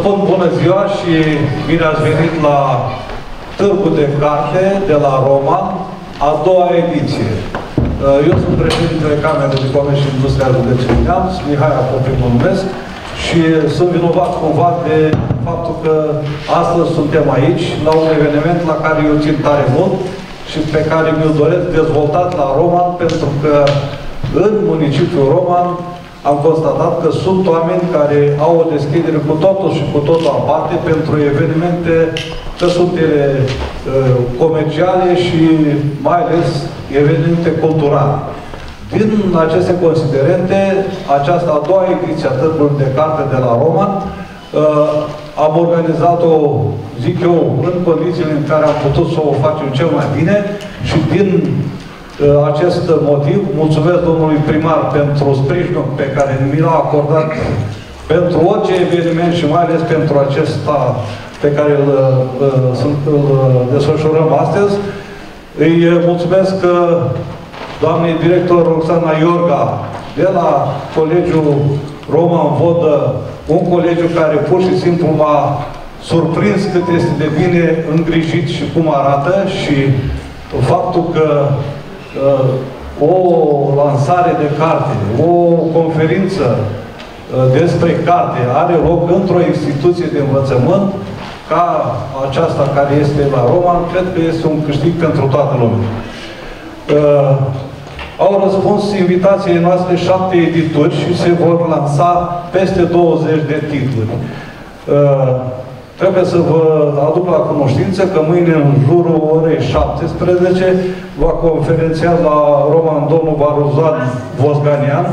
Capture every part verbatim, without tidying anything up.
spun bună ziua și bine ați venit la Târgul de Carte de la Roman, a doua ediție. Eu sunt președintele Camerei de Comerț și Industria Județului Neamț, Mihai Apoprim mă numesc, și sunt vinovat cumva de faptul că astăzi suntem aici, la un eveniment la care eu țin tare mult și pe care mi-l doresc dezvoltat la Roman, pentru că în municipiul Roman am constatat că sunt oameni care au o deschidere cu totul și cu totul aparte pentru evenimente, că sunt ele uh, comerciale și mai ales evenimente culturale. Din aceste considerente, această a doua ediție a Târgului de Carte de la Roman, uh, am organizat-o, zic eu, în condițiile în care am putut să o facem cel mai bine și din acest motiv, mulțumesc domnului primar pentru sprijinul pe care mi l-a acordat pentru orice eveniment și mai ales pentru acesta pe care îl, îl desfășurăm astăzi. Îi mulțumesc doamnei director Roxana Iorga de la Colegiul Roman Vodă, un colegiu care pur și simplu m-a surprins cât este de bine îngrijit și cum arată, și faptul că Uh, o lansare de carte, o conferință uh, despre carte are loc într-o instituție de învățământ ca aceasta care este la Roman, cred că este un câștig pentru toată lumea. Uh, au răspuns invitației noastre șapte edituri și se vor lansa peste douăzeci de titluri. Uh, Trebuie să vă aduc la cunoștință că mâine, în jurul orei șaptesprezece, va conferenția la Roman domnul Varuzan Vosganian.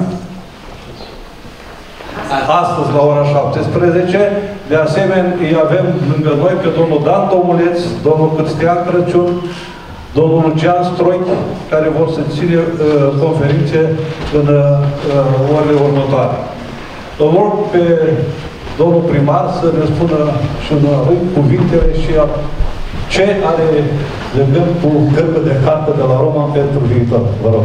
Astăzi, la ora șaptesprezece. De asemenea, îi avem lângă noi pe domnul Dan Tomuleț, domnul Cristian Crăciun, domnul Lucian Stroichi, care vor să ține uh, conferințe în uh, orele următoare. Îl rog pe domnul primar să ne spună și în lui cuvintele și a ce are de gând cu Târgul de Carte de la Roman pentru viitor. Vă rog.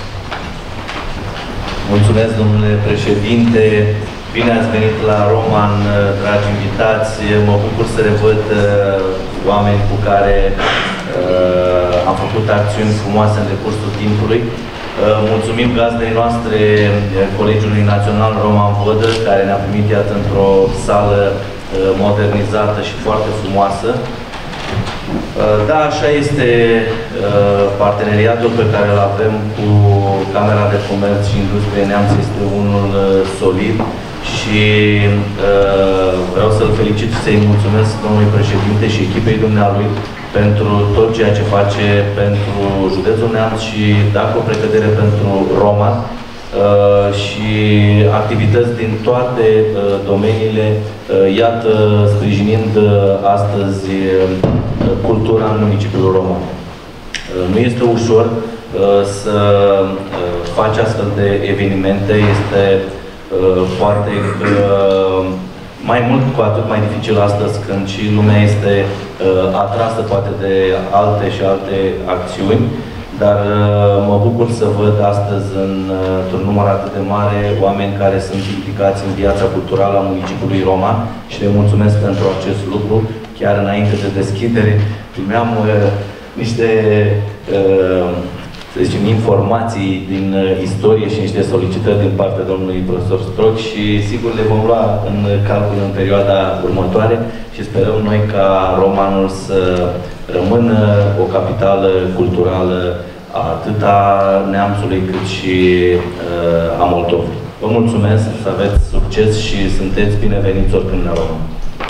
Mulțumesc, domnule președinte. Bine ați venit la Roman, dragi invitați. Mă bucur să revăd oameni cu care uh, am făcut acțiuni frumoase în decursul timpului. Mulțumim gazdei noastre, Colegiului Național Roman Vodă, care ne-a primit, iată, într-o sală modernizată și foarte frumoasă. Da, așa este parteneriatul pe care îl avem cu Camera de Comerț și Industrie Neamț, este unul solid și vreau să-l felicit și să-i mulțumesc domnului președinte și echipei dumnealui pentru tot ceea ce face pentru județul Neamț și, dacă o precădere, pentru Roman uh, și activități din toate uh, domeniile, uh, iată, sprijinind uh, astăzi uh, cultura în municipiul Roman. Uh, nu este ușor uh, să uh, faci astfel de evenimente, este uh, foarte uh, mai mult cu atât mai dificil astăzi, când și lumea este uh, atrasă poate de alte și alte acțiuni, dar uh, mă bucur să văd astăzi într-un uh, număr atât de mare oameni care sunt implicați în viața culturală a municipiului Roman și le mulțumesc pentru acest lucru. Chiar înainte de deschidere primeam uh, niște uh, să zicem, informații din uh, istorie și niște solicitări din partea domnului profesor Stroc și sigur le vom lua în calcul în perioada următoare și sperăm noi ca Romanul să rămână o capitală culturală atât a Neamțului cât și uh, a Moldovei. Vă mulțumesc, să aveți succes și sunteți bineveniți oricând la Roman.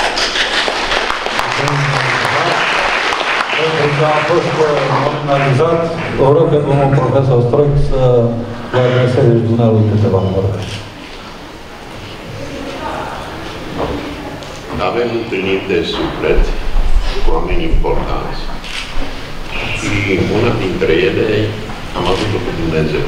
Pentru că a fost nominalizat, o rog pe domnul profesor Stroic să vă adreseze și dumnealui câteva vorbe. Avem întâlniri de suflet cu oameni importanți și una dintre ele am avut-o cu Dumnezeu.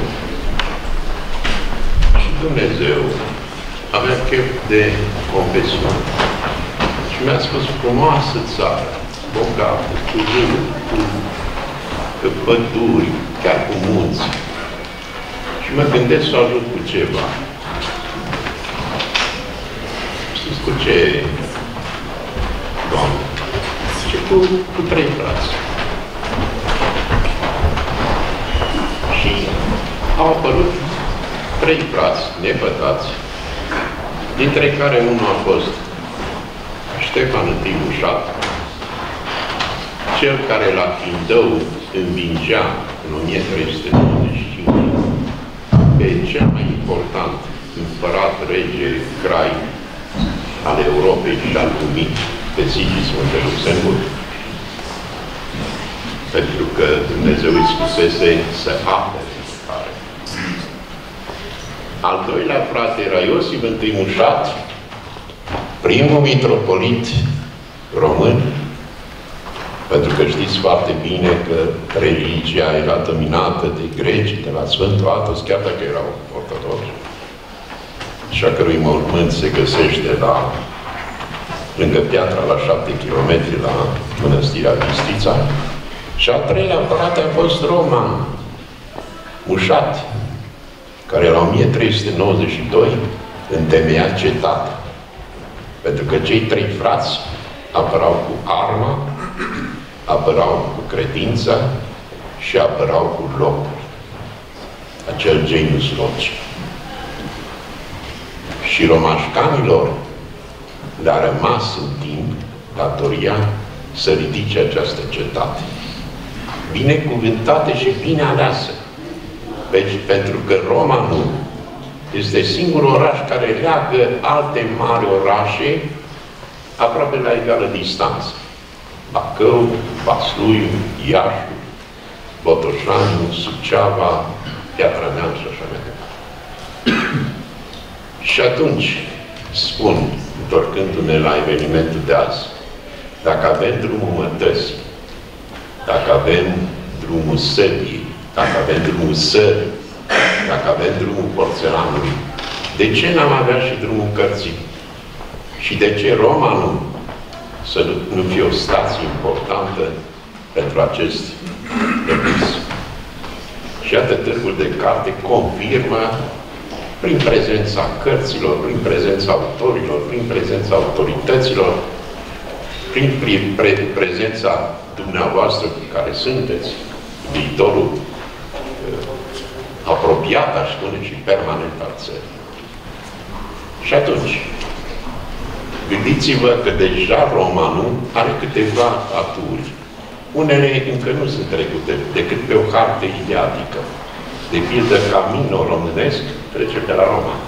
Și Dumnezeu avea chef de confesiune. Și mi-a spus, frumoasă țară, bogată, cu râuri, cu păduri, chiar cu munți. Și mă gândesc să ajut cu ceva. Știți cu ce cu, cu trei frați. Și au apărut trei frați nepătați, dintre care unul a fost Ștefan I Mușat, cel care la Chindău învingea în o mie trei sute nouăzeci și cinci pe cel mai important împărat rege Crai al Europei și al lumii, pe Sigismund de Luxemburg. Pentru că Dumnezeu îi spusese să apere care. Al doilea frate era Iosif I Mușat, primul mitropolit român, pentru că știți foarte bine că religia era dominată de greci, de la Sfântul Atos, chiar dacă erau ortodoxi, și a cărui mormânt se găsește la, lângă piatra, la șapte kilometri, la Mănăstirea Bistrița. Și al treilea frate a fost Roman Mușat, care la o mie trei sute nouăzeci și doi întemeia cetatea. Pentru că cei trei frați apărau cu arma, apărau cu credința și apărau cu locul. Acel genius loci. Și romașcanilor le-a rămas în timp datoria să ridice această cetate. Binecuvântată și bine aleasă. Deci, pentru că Roma nu este singurul oraș care leagă alte mari orașe aproape la egală distanță. Bacău, Vaslui, Iași, Botoșani, Suceava, Piatra Neamț și așa mai departe. Și atunci, spun, întorcându-ne la evenimentul de azi, dacă avem drumul mătăsii, dacă avem drumul săbii, dacă avem drumul sării, dacă avem drumul porțelanului, de ce n-am avea și drumul cărții? Și de ce Roma nu? Să nu, nu fie o stație importantă pentru acest Libris. Și iată, Târgul de Carte confirmă prin prezența cărților, prin prezența autorilor, prin prezența autorităților, prin pre pre prezența dumneavoastră care sunteți viitorul uh, apropiat, aș spune, și permanent al țării. Și atunci, gândiți-vă că deja romanul are câteva aturi. Unele încă nu sunt trecute decât pe o hartă ideatică. De pildă, Camino românesc trece de la Roma.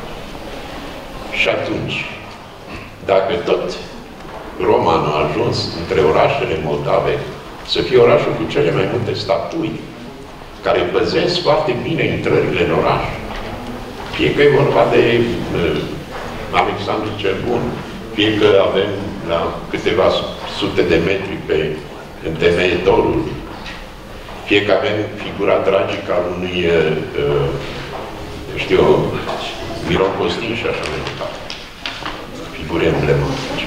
Și atunci, dacă tot romanul a ajuns între orașele moldave să fie orașul cu cele mai multe statui, care păzesc foarte bine intrările în oraș, fie că e vorba de uh, Alexandru cel Bun, fie că avem la câteva sute de metri pe întemeietorul, fie că avem figura tragică al unui, uh, știu, Miron Costin și așa mai departe. Figuri emblematice.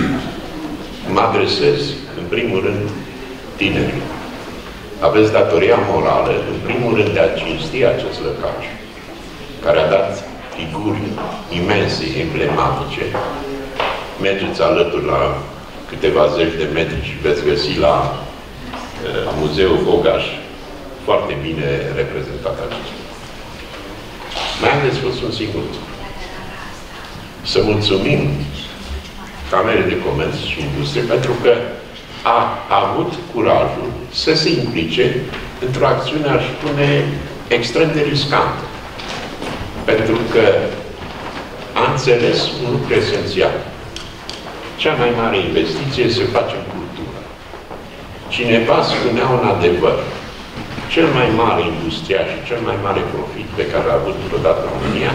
Mă adresez, în primul rând, tinerilor. Aveți datoria morală, în primul rând, de a cinsti acest lăcaș, care a dat figuri imense, emblematice. Mergeți alături la câteva zeci de metri și veți găsi la uh, Muzeul Gogaș foarte bine reprezentat acest lucru. Mai am de spus un singur lucru. Să mulțumim Camerei de Comerț și Industrie pentru că a, a avut curajul să se implice într-o acțiune, aș spune, extrem de riscantă. Pentru că a înțeles un lucru esențial. Cea mai mare investiție se face în cultură. Cineva spunea un adevăr. Cel mai mare industrial și cel mai mare profit pe care a avut vreodată România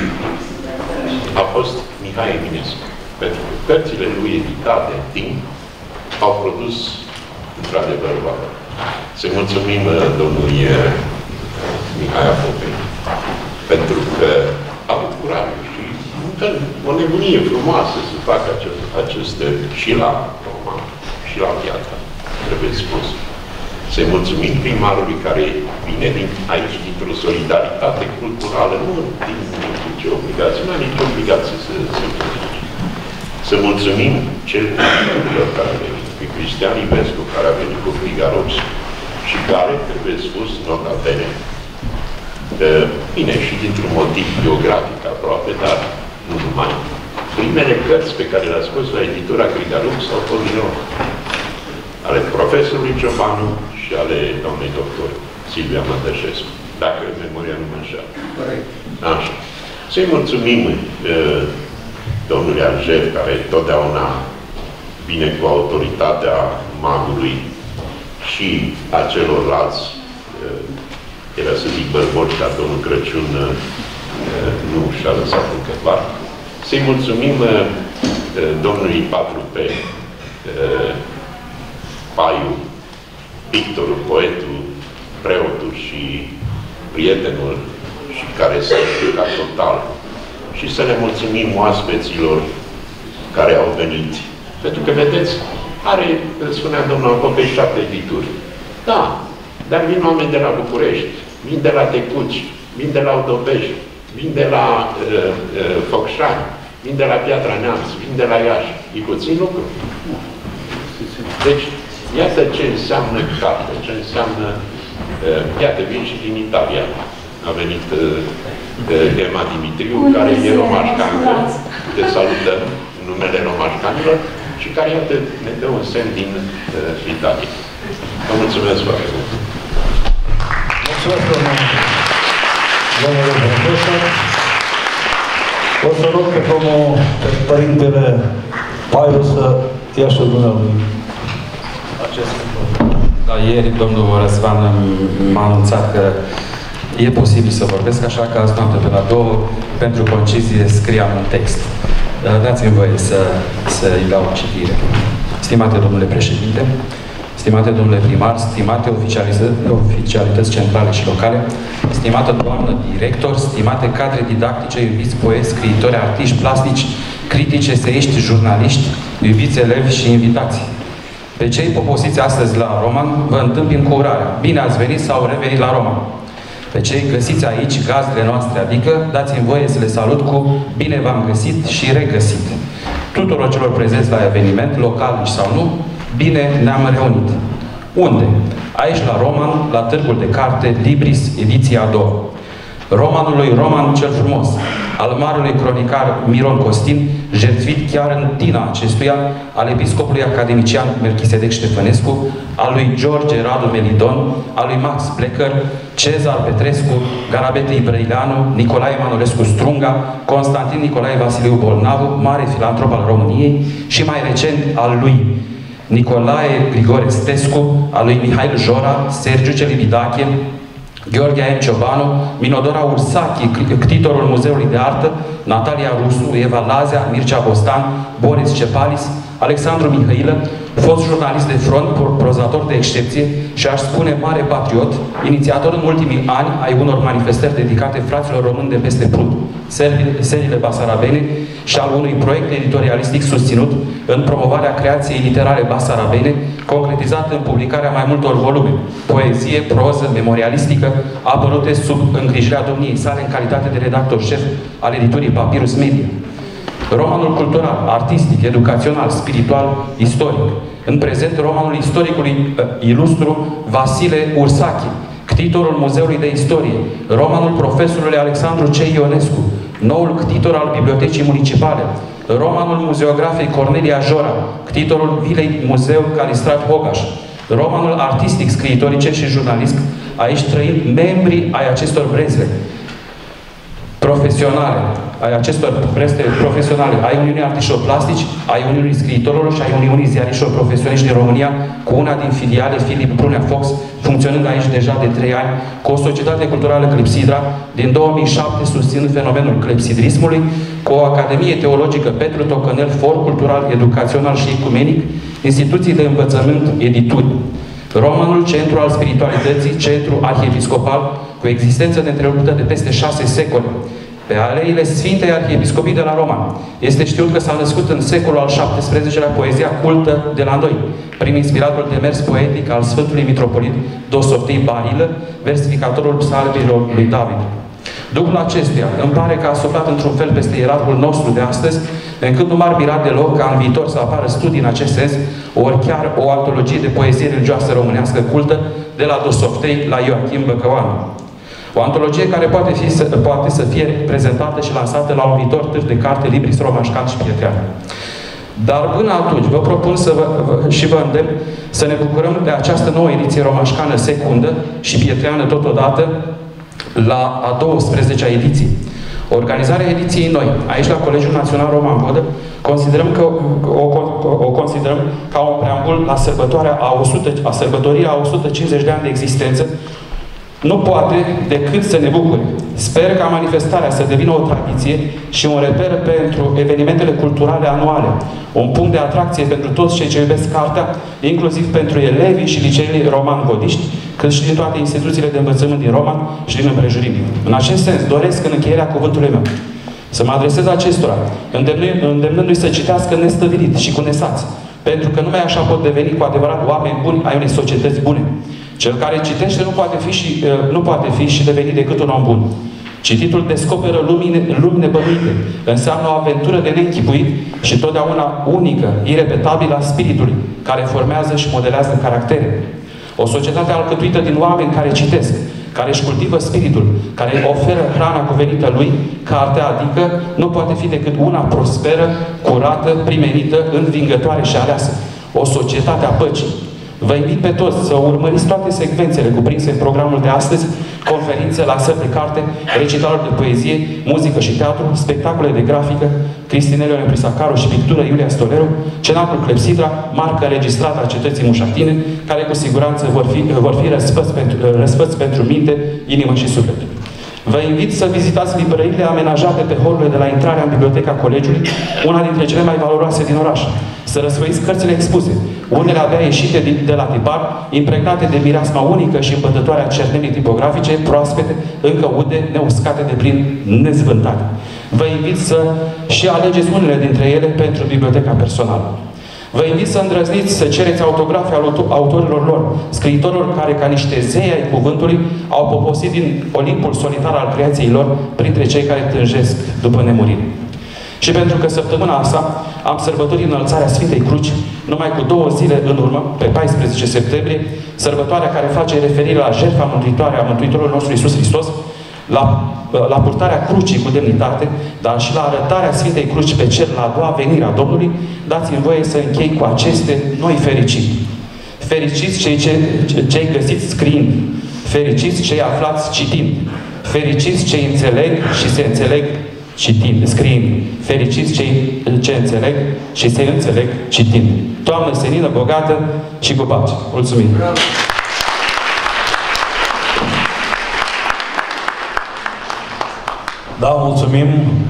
a fost Mihai Eminescu. Pentru că cărțile lui editate în timp au produs într-adevăr valoare. Să mulțumim domnului Mihai Apopei pentru că a avut curajul și o nebunie frumoasă să facă acest, aceste și la Roma, și la Piatra, trebuie spus. Să-i mulțumim primarului care vine din, aici dintr-o solidaritate culturală, nu din nicio obligație, nu are nicio obligație să se plătește. Să mulțumim celor care pe Cristian Ivescu, care a venit cu Frigarox și care, trebuie spus, nota bene, bine, și dintr-un motiv biografic aproape, dar nu numai. Primele cărți pe care le-a scos la editura Crigarux au fost din nou ale profesorului Ciobanu și ale doamnei doctor Silvia Mătășescu, dacă memoria nu mă înșeală. Așa. Să-i mulțumim uh, domnului Arjef, care totdeauna vine cu autoritatea magului și a celorlalți, uh, era să zic bărboci, dar domnul Crăciun uh, nu și-a lăsat încă clar. Să-i mulțumim uh, domnului patru P, uh, Paiu, pictorul, poetul, preotul și prietenul și care s-a implicat total. Și să le mulțumim oaspeților care au venit. Pentru că, vedeți, are, spunea domnul Acopei, șapte edituri. Da, dar vin oameni de la București, vin de la Tecuci, vin de la Udobești, vin de la uh, uh, Focșani, vin de la Piatra Neamț, vin de la Iași. E puțin lucru. Deci, iată ce înseamnă carte, ce înseamnă... Uh, iată, vin și din Italia. A venit uh, Emma Dimitriu, care e romașcancă, te salutăm în numele romașcanilor, și care, iată, ne dă un semn din uh, Italia. Vă mulțumesc foarte mult! Mulțumesc, domnule profesor. O să rog pe domnul părintele Paiu să ia și dumneavoastră acest lucru. Da, ieri domnul Răzvan m-a anunțat că e posibil să vorbesc, așa că azi noapte pe la două, pentru concizie, scriam un text. Dați-mi voie să, să îi dau citire. Stimate domnule președinte, stimate domnule primar, stimate oficialități centrale și locale, stimată doamnă director, stimate cadre didactice, iubiți poeți, scriitori, artiști, plastici, critici, eseiști, jurnaliști, iubiți elevi și invitați. Pe cei poposiți astăzi la Roman, vă întâmpin cu urarea. Bine ați venit sau revenit la Roman. Pe cei găsiți aici, gazdele noastre, adică dați-mi voie să le salut cu bine v-am găsit și regăsit. Tuturor celor prezenți la eveniment, localnici sau nu, bine ne-am reunit. Unde? Aici la Roman, la Târgul de Carte, Libris, ediția a doua. Romanului Roman cel frumos, al marelui cronicar Miron Costin, jertfit chiar în tina acestuia, al episcopului academician Melchisedec Ștefănescu, al lui George Radu Melidon, al lui Max Plecker, Cezar Petrescu, Garabete Ibrăileanu, Nicolae Manolescu Strunga, Constantin Nicolae Vasiliu Bolnavu, mare filantrop al României, și mai recent al lui Nicolae Grigore Stescu, al lui Mihail Jora, Sergiu Celibidache, Gheorghe Aem Ciobanu, Minodora Ursachi, ctitorul Muzeului de Artă, Natalia Rusu, Eva Lazea, Mircea Bostan, Boris Cepalis, Alexandru Mihailă, fost jurnalist de front, prozator de excepție și, aș spune, mare patriot, inițiator în ultimii ani ai unor manifestări dedicate fraților români de peste Prut, seriile basarabene, și al unui proiect editorialistic susținut în promovarea creației literare basarabene, concretizat în publicarea mai multor volume, poezie, proză, memorialistică, apărute sub îngrijirea domniei sale în calitate de redactor șef al editurii Papyrus Media. Romanul cultural, artistic, educațional, spiritual, istoric. În prezent, romanul istoricului uh, ilustru Vasile Ursachi, ctitorul Muzeului de Istorie, romanul profesorului Alexandru C. Ionescu, noul ctitor al Bibliotecii Municipale, romanul muzeografei Cornelia Jora, ctitorul Vilei Muzeu Calistrat Hogaș, romanul artistic, scriitorice și jurnalist, aici trăind membrii ai acestor brezle profesionale, ai acestor breste profesionale, ai Uniunii Artiștilor Plastici, ai Uniunii Scriitorilor și ai Uniunii Ziariștilor Profesioniști din România, cu una din filiale, Filip Brunea Fox, funcționând aici deja de trei ani, cu o societate culturală Clepsidra, din două mii șapte susținând fenomenul clepsidrismului, cu o Academie Teologică Petru Tocănel, for cultural, educațional și ecumenic, instituții de învățământ, edituri. Romanul Centru al Spiritualității, Centru Arhiepiscopal, cu existență neîntreruptă de peste șase secole, pe aleile Sfintei Arhiepiscopii de la Roma. Este știut că s-a născut în secolul al șaptesprezecelea poezia cultă de la noi, prin inspiratul demers poetic al Sfântului Mitropolit Dosoftii Barilă, versificatorul psalmilor lui David. Duhul acestuia îmi pare că a suflat într-un fel peste ierarhul nostru de astăzi, încât nu m-ar mira deloc ca în viitor să apară studii în acest sens, ori chiar o antologie de poezie religioasă românească cultă, de la Dosoftei la Ioachim Băcăoanu. O antologie care poate, fi, poate să fie prezentată și lansată la un viitor târg de carte Libris, romașcan și pietrean. Dar până atunci vă propun să vă, și vă îndemn să ne bucurăm de această nouă ediție romașcană secundă și pietreană totodată la a douăsprezecea ediție. Organizarea ediției noi, aici la Colegiul Național Roman Vodă, considerăm că o, o considerăm ca un preambul la sărbătoarea a, o sută, a sărbătorii a o sută cincizeci de ani de existență, nu poate decât să ne bucure. Sper ca manifestarea să devină o tradiție și un reper pentru evenimentele culturale anuale, un punct de atracție pentru toți cei ce iubesc cartea, inclusiv pentru elevii și liceele roman-vodiști, cât și din toate instituțiile de învățământ din Roman și din împrejurimi. În acest sens, doresc în încheierea cuvântului meu să mă adresez acestora, îndemnându-i să citească nestăvilit și cu nesaț, pentru că numai așa pot deveni cu adevărat oameni buni ai unei societăți bune. Cel care citește nu poate fi și, nu poate fi și deveni decât un om bun. Cititul descoperă lumine, lumine bănuite, înseamnă o aventură de neînchipuit și totdeauna unică, irepetabilă a spiritului, care formează și modelează caractere. O societate alcătuită din oameni care citesc, care își cultivă spiritul, care oferă hrana cuvenită lui, cartea, adică, nu poate fi decât una prosperă, curată, primenită, învingătoare și aleasă. O societate a păcii. Vă invit pe toți să urmăriți toate secvențele cuprinse în programul de astăzi, conferințe, lansări de carte, recitaluri de poezie, muzică și teatru, spectacole de grafică, Cristinele Prisacaru și pictură Iulia Stoleru, cenacul Clepsidra, marcă înregistrată a cetății mușatine, care cu siguranță vor fi, vor fi răspăți, pentru, răspăți pentru minte, inimă și suflet. Vă invit să vizitați librăriile amenajate pe holurile de la intrarea în biblioteca colegiului, una dintre cele mai valoroase din oraș. Să răsfoiți cărțile expuse, unele abia ieșite de la tipar, impregnate de mireasma unică și îmbătătoare a cernelii tipografice, proaspete, încă ude, neuscate de plin, nezvântate. Vă invit să și alegeți unele dintre ele pentru biblioteca personală. Vă invit să îndrăzniți să cereți autografe al autorilor lor, scriitorilor care, ca niște zei ai cuvântului, au poposit din Olimpul solitar al creației lor printre cei care tânjesc după nemurire. Și pentru că săptămâna asta am sărbătorit înălțarea Sfintei Cruci, numai cu două zile în urmă, pe paisprezece septembrie, sărbătoarea care face referire la jertfa mântuitoare a Mântuitorului nostru Iisus Hristos, la, la purtarea crucii cu demnitate, dar și la arătarea Sfintei Cruci pe cer la a doua venire a Domnului, dați-mi voie să închei cu aceste noi fericiri. Fericiți cei, ce, cei găsiți scriind, fericiți cei aflați citind, fericiți cei înțeleg și se înțeleg citind, scriind, fericiți cei ce înțeleg și se înțeleg citind. Toamnă senină, bogată și cu pace. Mulțumim! Da, mulțumim.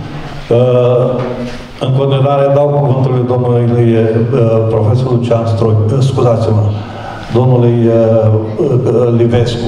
În continuare dau cuvântul domnului profesor Lucian Stroi, scuzați-mă, domnului Livescu.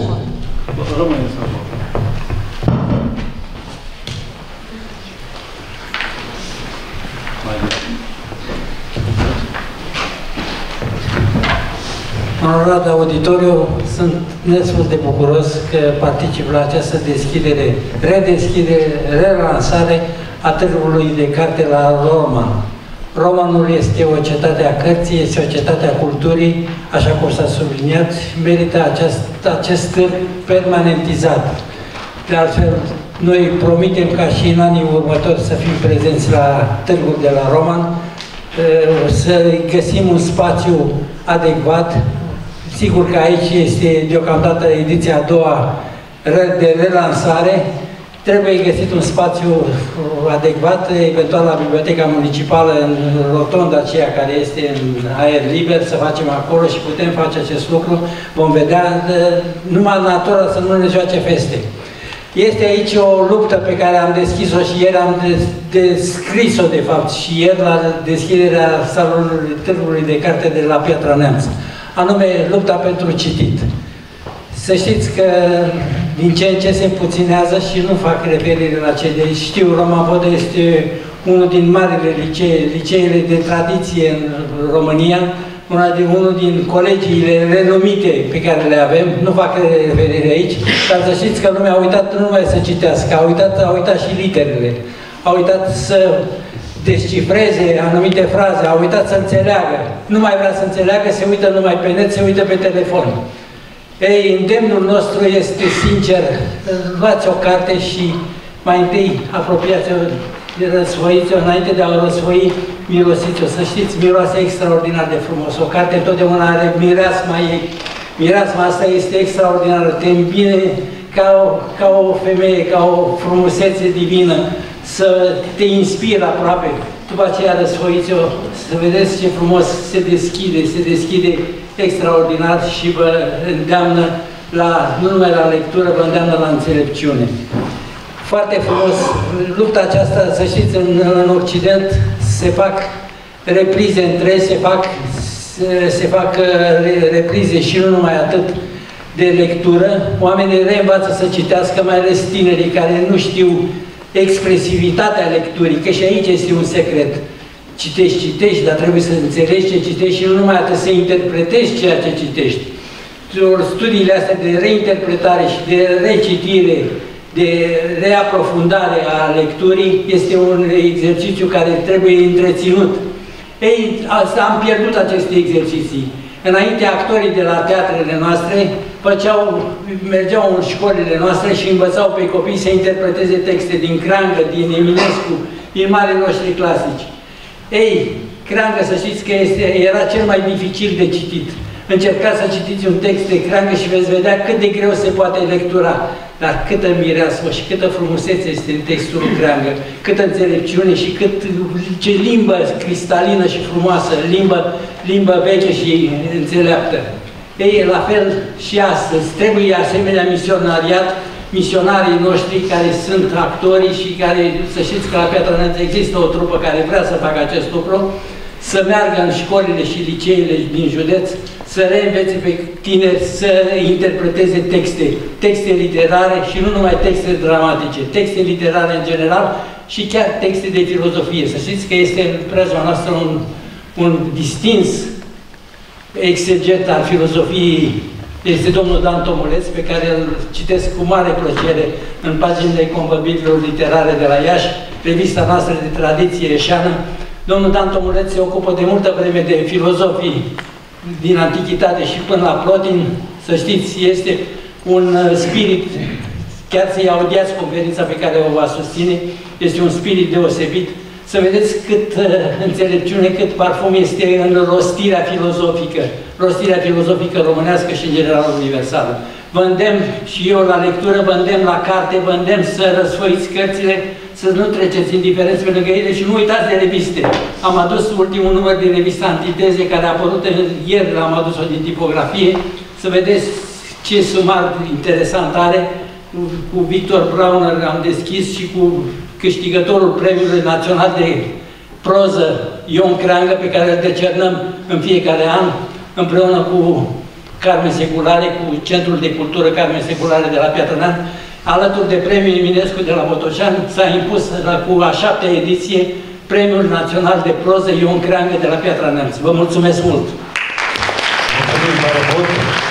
Onorat auditoriu, sunt nespus de bucuros că particip la această deschidere, redeschidere, relansare a Târgului de Carte la Roman. Romanul este o cetate a cărții, este o cetate a culturii, așa cum s-a subliniat, merită acest, acest târg permanentizat. De altfel, noi promitem ca și în anii următori să fim prezenți la Târgul de la Roman, să găsim un spațiu adecvat. Sigur că aici este deocamdată ediția a doua de relansare. Trebuie găsit un spațiu adecvat, eventual la Biblioteca Municipală, în rotonda aceea care este în aer liber, să facem acolo și putem face acest lucru. Vom vedea, numai natura să nu ne joace feste. Este aici o luptă pe care am deschis-o și ieri am descris-o, de fapt, și ieri la deschiderea salonului Târgului de Carte de la Piatra Neamț. Anume, lupta pentru citit. Să știți că din ce în ce se puținează și nu fac referire la ce de știu, Roman Vodă este unul din marile licee, liceele de tradiție în România, una din, unul din colegiile renumite pe care le avem, nu fac referire aici, dar să știți că lumea a uitat nu numai să citească, a uitat, a uitat și literele, a uitat să descifreze anumite fraze, a uitat să înțeleagă. Nu mai vrea să înțeleagă, se uită numai pe net, se uită pe telefon. Ei, îndemnul nostru este sincer, luați o carte și mai întâi apropiați-o, răsfoiți-o, înainte de a o răsfoi, mirosiți-o. Să știți, miroase extraordinar de frumos. O carte întotdeauna are mireasma ei. Mireasma asta este extraordinară, te îmbine ca o, ca o femeie, ca o frumusețe divină, să te inspiră aproape. După aceea răsfoiți-o, să vedeți ce frumos se deschide, se deschide extraordinar și vă îndeamnă la, nu numai la lectură, vă îndeamnă la înțelepciune. Foarte frumos, lupta aceasta, să știți, în, în Occident se fac reprize între, se fac, se, se fac reprize și nu numai atât de lectură. Oamenii reînvață să citească, mai ales tinerii care nu știu expresivitatea lecturii, că și aici este un secret. Citești, citești, dar trebuie să înțelegi ce citești și nu numai atât să interpretezi ceea ce citești. Studiile astea de reinterpretare și de recitire, de reaprofundare a lecturii, este un exercițiu care trebuie întreținut. Ei, asta, am pierdut aceste exerciții. Înainte, actorii de la teatrele noastre făceau, mergeau în școlile noastre și învățau pe copii să interpreteze texte din Creangă, din Eminescu, din marii noștri clasici. Ei, Creangă, să știți că este, era cel mai dificil de citit. Încercați să citiți un text de Creangă și veți vedea cât de greu se poate lectura. Dar câtă mireasmă și câtă frumusețe este în textul Creangă, câtă înțelepciune și cât, ce limbă cristalină și frumoasă, limbă, limbă veche și înțeleaptă. Ei, la fel și astăzi, trebuie asemenea misionariat, misionarii noștri care sunt actorii și care, să știți că la Piatra Neamț există o trupă care vrea să facă acest lucru, să meargă în școlile și liceele din județ, să reînvețe pe tineri să interpreteze texte, texte literare și nu numai texte dramatice, texte literare în general și chiar texte de filozofie. Să știți că este în preajma noastră un, un distins exeget al filozofiei, este domnul Dan Tomuleț, pe care îl citesc cu mare plăcere în paginile convăbirilor literare de la Iași, revista noastră de tradiție ieșeană. Domnul Dan Tomuleț se ocupă de multă vreme de filozofii din Antichitate și până la Plotin. Să știți, este un spirit, chiar să-i audiați conferința pe care o va susține, este un spirit deosebit. Să vedeți cât uh, înțelepciune, cât parfum este în rostirea filozofică, rostirea filozofică românească și în general universală. Vă îndemn și eu la lectură, vă îndemn la carte, vă îndemn să răsfoiți cărțile, să nu treceți indiferenți pe lângă ele și nu uitați de reviste. Am adus ultimul număr din revista Antiteze, care a apărut ieri, l-am adus-o din tipografie, să vedeți ce sumar interesant are. Cu, cu Victor Brauner am deschis și cu câștigătorul Premiului Național de Proză Ion Creangă, pe care îl decernăm în fiecare an, împreună cu Carmen Seculare, cu Centrul de Cultură Carmen Seculare de la Piatra Neamț. Alături de Premiul Eminescu de la Botoșani, s-a impus la, cu a șaptea ediție Premiul Național de Proză Ion Creangă de la Piatra Neamț. Vă mulțumesc mult! Mulțumim tare mult!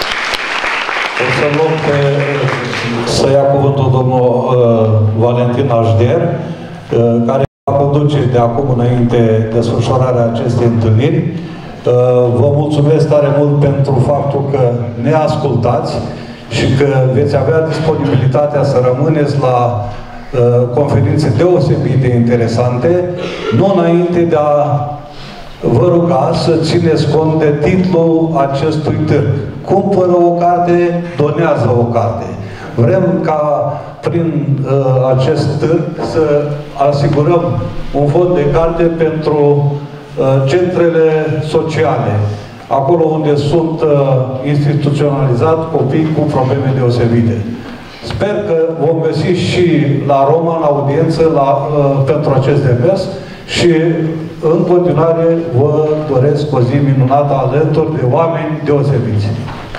O să luăm pe, să ia cuvântul domnul uh, Valentin Așder, uh, care va conduce de acum înainte desfășurarea acestei întâlniri. Uh, vă mulțumesc tare mult pentru faptul că ne ascultați și că veți avea disponibilitatea să rămâneți la uh, conferințe deosebit de interesante, nu înainte de a vă ruga să țineți cont de titlul acestui târg. Cumpără o carte, donează o carte. Vrem ca prin uh, acest târg să asigurăm un fond de carte pentru uh, centrele sociale, acolo unde sunt uh, instituționalizați copii cu probleme deosebite. Sper că vom găsi și la Roma, în audiență, la, uh, pentru acest demers și în continuare vă doresc o zi minunată alături de oameni deosebiți.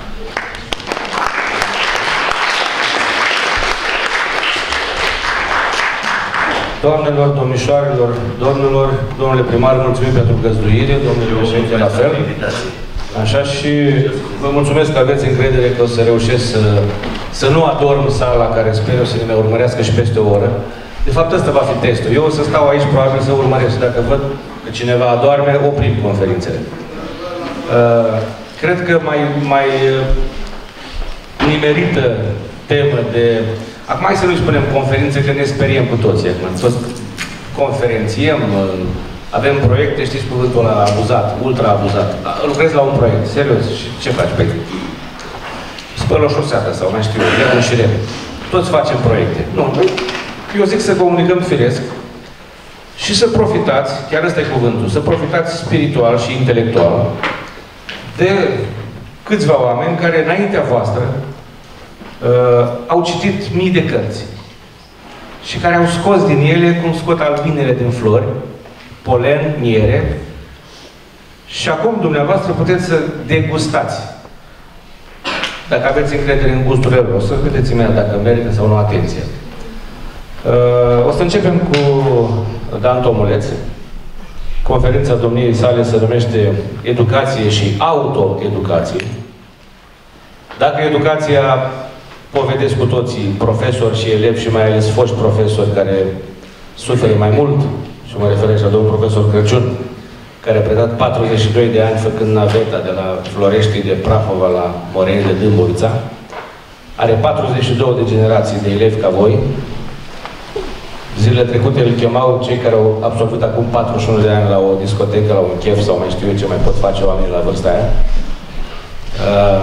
Doamnelor, domnișoarelor, domnilor, domnule primar, mulțumim pentru găzduire, domnule președinte, la fel. Așa, și vă mulțumesc că aveți încredere că o să reușesc să, să nu adorm sala care sper eu să ne urmărească și peste o oră. De fapt, ăsta va fi testul. Eu o să stau aici, probabil, să urmăresc. Dacă văd că cineva adorme, oprim conferințele. Uh, cred că mai, mai nimerită temă de... Acum hai să nu spunem conferință, că ne speriem cu toții. Toți conferențiem, avem proiecte, știți cuvântul ăla abuzat, ultra abuzat. Lucrezi la un proiect, serios. Și ce faci? Păi, spăl o șoseată sau mai știu, eu, și rem. Toți facem proiecte. Nu, eu zic să comunicăm firesc și să profitați, chiar ăsta e cuvântul, să profitați spiritual și intelectual de câțiva oameni care înaintea voastră uh, au citit mii de cărți și care au scos din ele cum scot albinele din flori, polen, miere, și acum dumneavoastră puteți să degustați. Dacă aveți încredere în gusturile lor, o să vedeți imediat dacă merită sau nu atenție. Uh, o să începem cu Dan Tomuleț. Conferința domniei sale se numește Educație și Autoeducație. Dacă educația, povedesc cu toții, profesori și elevi și mai ales foști profesori care suferă mai mult, și mă refer aici la domnul profesor Crăciun, care a predat patruzeci și doi de ani făcând naveta de la Florești de Prahova la Moreni de Dâmbovița. Are patruzeci și două de generații de elevi ca voi. Zilele trecute îl chemau cei care au absolvit acum patruzeci și unu de ani la o discotecă, la un chef sau mai știu eu ce mai pot face oamenii la vârsta aia. Uh,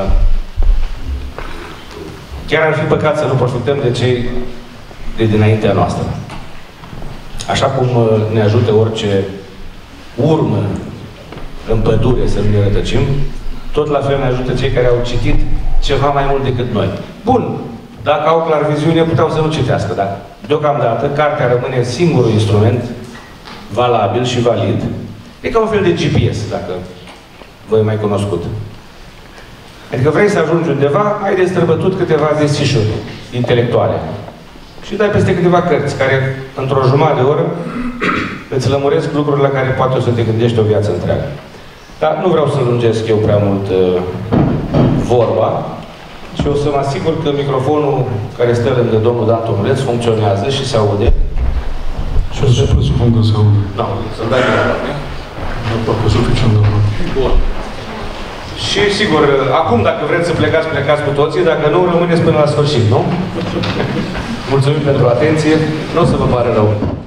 chiar ar fi păcat să nu profităm de cei de dinaintea noastră. Așa cum ne ajută orice urmă în pădure să nu ne rătăcim, tot la fel ne ajută cei care au citit ceva mai mult decât noi. Bun, dacă au clar viziune, puteau să nu citească, dar deocamdată cartea rămâne singurul instrument valabil și valid. E ca un fel de G P S, dacă voi mai cunoscut. Adică vrei să ajungi undeva, ai de străbătut câteva desișuri intelectuale. Și dai peste câteva cărți care, într-o jumătate de oră, îți lămuresc lucruri la care poate o să te gândești o viață întreagă. Dar nu vreau să lungesc eu prea mult uh, vorba și o să mă asigur că microfonul care stă lângă domnul Dan Tomuleț funcționează și se aude. Și o să presupun că se aude. Da, să-l dai de la mine. Nu parcă suficient de mult. Bun. Și sigur, acum dacă vreți să plecați, plecați cu toții, dacă nu, rămâneți până la sfârșit, nu? Mulțumim pentru atenție, nu o să vă pare rău.